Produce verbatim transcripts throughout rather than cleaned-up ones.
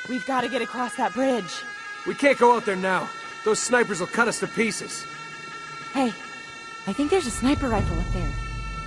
We've got to get across that bridge. We can't go out there now. Those snipers will cut us to pieces. Hey, I think there's a sniper rifle up there.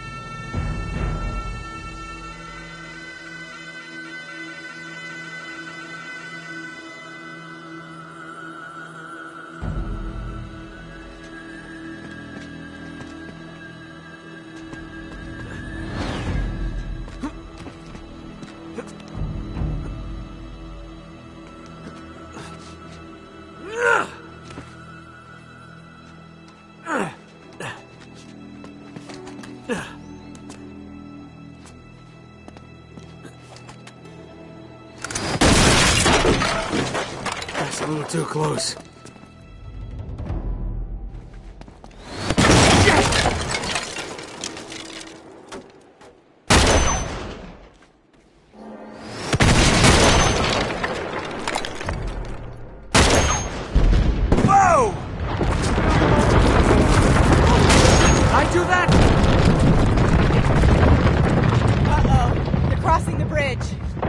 That's a little too close. Whoa! I do that? Uh-oh. They're crossing the bridge.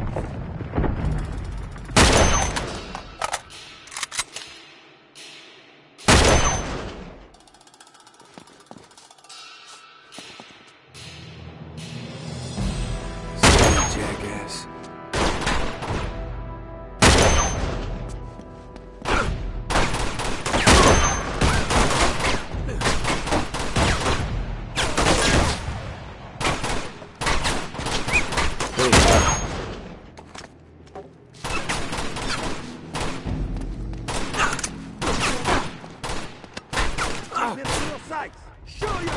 Jackass. Show you!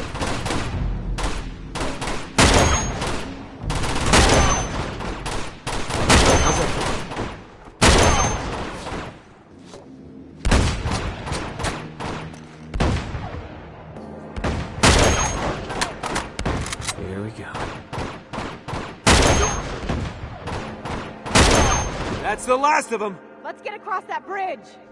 Here we go. That's the last of them! Let's get across that bridge.